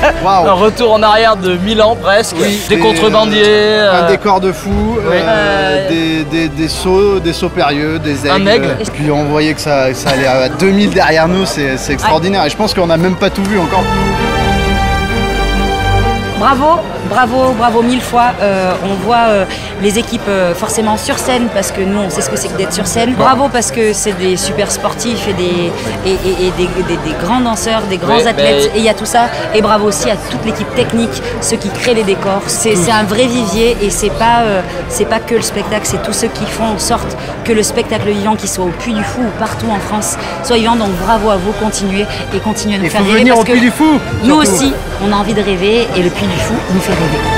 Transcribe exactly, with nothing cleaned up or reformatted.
Wow. Un retour en arrière de mille ans presque. Oui, des, des contrebandiers. Un euh... décor de fou, oui. euh, euh... Des, des, des sauts, des sauts périlleux, des aigles. Un aigle. Et puis on voyait que ça, ça allait à deux mille derrière nous, c'est extraordinaire. Et je pense qu'on n'a même pas tout vu encore. Bravo, bravo, bravo mille fois. Euh, on voit euh, les équipes euh, forcément sur scène parce que nous on sait ce que c'est que d'être sur scène. Bravo parce que c'est des super sportifs et des, et, et, et des, des, des grands danseurs, des grands oui, athlètes mais... et il y a tout ça. Et bravo aussi à toute l'équipe technique, ceux qui créent les décors. C'est un vrai vivier et c'est pas, euh, c'est pas que le spectacle, c'est tous ceux qui font en sorte que le spectacle vivant, qu'il soit au Puy du Fou ou partout en France, soit vivant. Donc bravo à vous, continuez et continuez à nous et faire faut rêver venir parce au que Puy du Fou, nous aussi on a envie de rêver et le Puy du Fou nous fait rêver.